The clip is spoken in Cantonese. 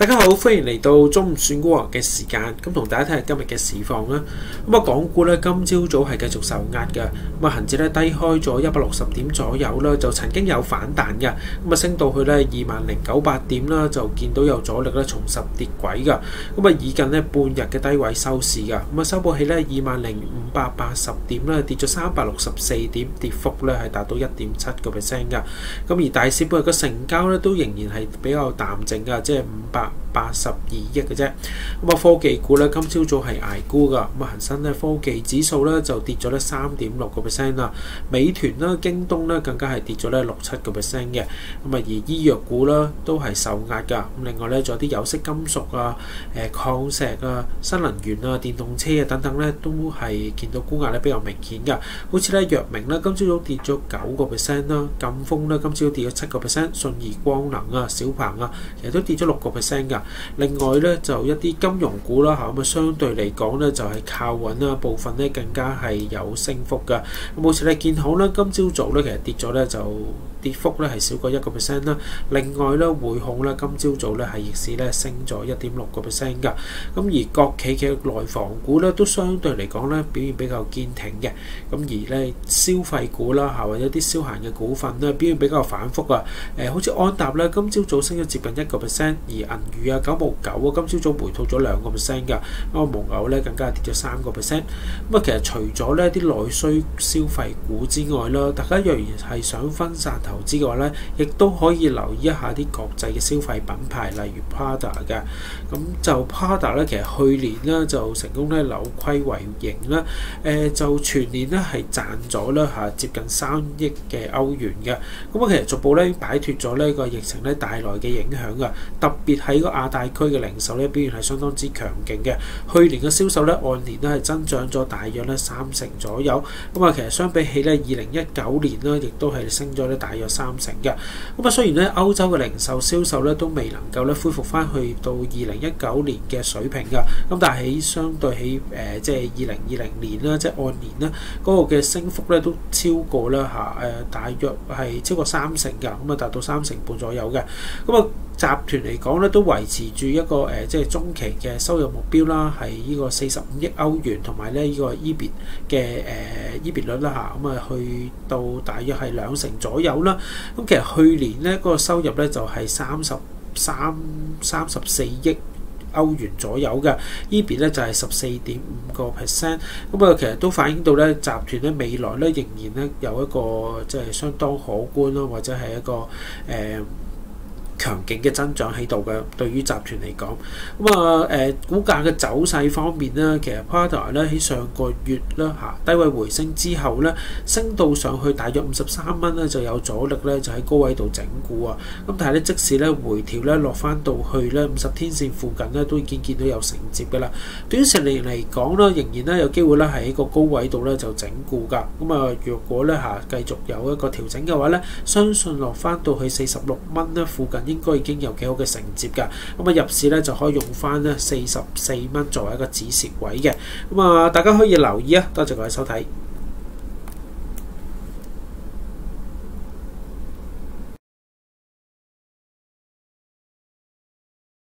大家好，歡迎嚟到中午選股王嘅時間，咁同大家睇下今日嘅市況啦。咁啊，港股咧今朝早係繼續受壓嘅，咁啊恒指咧低開咗160點左右啦，就曾經有反彈嘅，咁啊升到去咧20,098點啦，就見到有阻力咧重拾跌軌嘅，咁啊以近咧半日嘅低位收市嘅，咁啊收報起咧20,580點啦，跌咗364點，跌幅咧係達到1.7%嘅，咁而大市本日嘅成交咧都仍然係比較淡靜嘅，即係582億嘅啫。咁啊科技股咧今朝早係捱沽噶，咁啊恒生咧科技指數咧就跌咗咧3.6%啦，美團啦、京東咧更加係跌咗咧6-7%嘅。咁啊而醫藥股啦都係受壓噶，咁另外咧仲有啲有色金屬啊、礦石啊、新能源啊、電動車啊等等咧都係見到沽壓咧比較明顯噶。好似咧藥明咧今朝早跌咗9%啦，贛鋒咧今朝跌咗7%，信義光能啊、小鵬啊其實都跌咗6%噶。另外咧就一啲金融股啦嚇，咁啊相對嚟講咧就係靠穩啦，部分咧更加係有升幅噶。咁好似咧建行咧今朝早咧其實跌咗咧就跌幅咧係少過1%啦。另外咧匯控咧今朝早咧係逆市咧升咗1.6%噶。咁而國企嘅內房股咧都相對嚟講咧表現比較堅挺嘅。咁而咧消費股啦嚇，或者啲消閒嘅股份咧表現比較反覆啊。好似安踏咧今朝早升咗接近1%，而銀娛啊9毛9啊今朝早回吐咗2%㗎。咁啊蒙牛咧更加跌咗3%。咁啊其實除咗呢啲內需消費股之外啦，大家若然係想分散投資嘅話咧，亦都可以留意一下啲國際嘅消費品牌，例如 Prada 嘅。咁就 Prada 咧，其實去年咧就成功咧扭虧為盈啦。就全年咧係賺咗啦嚇接近3億嘅歐元嘅。咁啊其實逐步咧擺脫咗呢個疫情咧帶來嘅影響㗎。特別喺個亞太區嘅零售咧表現係相當之強勁嘅。去年嘅銷售咧按年咧係增長咗大約咧30%左右。咁啊其實相比起咧2019年咧，亦都係升咗咧大約30%嘅。咁啊雖然咧歐洲嘅零售銷售咧都未能夠咧恢復翻去到2019年嘅水平㗎。咁但係相對起即係2020年啦，即係按年啦嗰個嘅升幅咧都超過啦嚇大約係超過30%㗎。咁啊達到3成半左右嘅。咁啊集團嚟講咧都維持住一個即係中期嘅收入目標啦，係呢個45億歐元，同埋咧呢個 EBIT 嘅EBIT 率啦嚇，咁啊去到大約係2成左右啦。咁其實去年咧嗰個收入咧就係34億歐元左右嘅 EBIT 咧就係14.5%。咁啊其實都反映到咧集團咧未來咧仍然咧有一個即係相當可觀啦，或者係一個強勁嘅增長喺度嘅，對於集團嚟講，咁啊股價嘅走勢方面咧，其實 Prada 咧喺上個月啦嚇低位回升之後咧，升到上去大約53蚊咧，就有阻力咧，就喺高位度整固啊。咁但係咧，即使咧回調咧落翻到去咧50天線附近咧，都已經見到有承接嘅啦。短線嚟講咧，仍然咧有機會咧喺個高位度咧就整固㗎。咁啊，若果咧嚇繼續有一個調整嘅話咧，相信落翻到去46蚊咧附近，應該已經有幾好嘅承接㗎。咁啊入市咧就可以用翻咧44蚊作為一個止蝕位嘅。咁啊大家可以留意啊，多謝各位收睇。